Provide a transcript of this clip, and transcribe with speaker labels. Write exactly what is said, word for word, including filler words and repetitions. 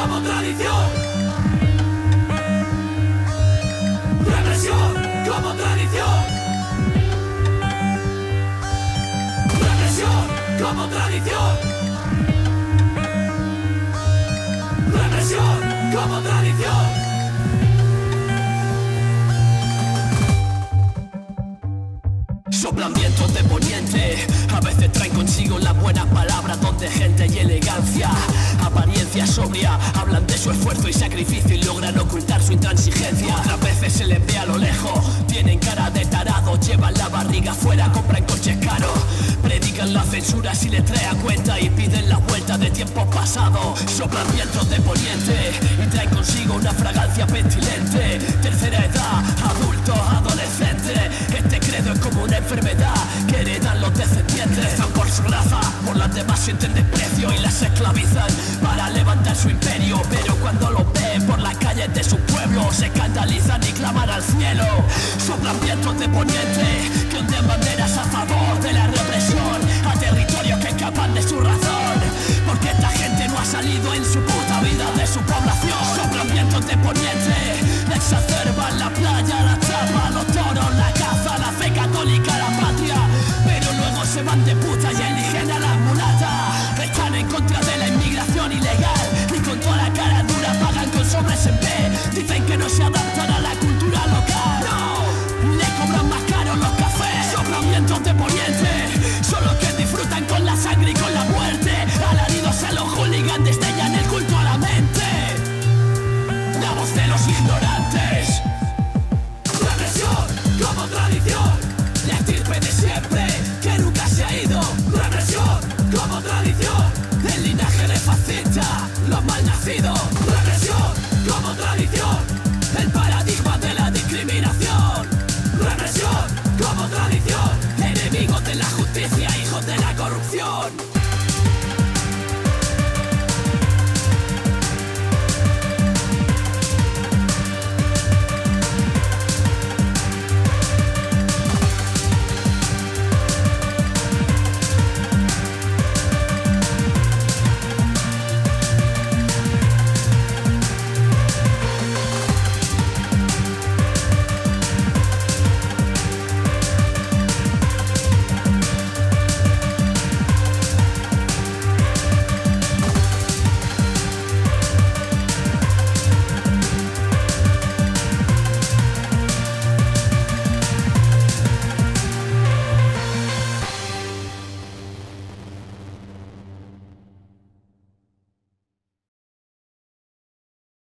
Speaker 1: como tradición. Represión como tradición. Represión como tradición. Represión como tradición. Soplan vientos de poniente, a veces traen consigo las buenas palabras, donde gente y elegancia, apariencia sobria, hablan de su esfuerzo y sacrificio y logran ocultar su intransigencia. Otras veces se les ve a lo lejos, tienen cara de tarado, llevan la barriga afuera, compran coches caros, predican la censura si les trae a cuenta y piden la vuelta de tiempos pasados. Soplan vientos de poniente y traen consigo una fragancia pestilente. Tercera edad, adultos, adolescentes, este credo es como una enfermedad que heredan los descendientes. Rezan por su raza, por las demás sienten desprecio y las esclavizan para levantar su imperio. Pero cuando los ven por las calles de su pueblo se escandalizan y claman al cielo. Soplan vientos de poniente que hunden banderas a favor de la represión a territorios que escapan de su razón, porque esta gente no ha salido en su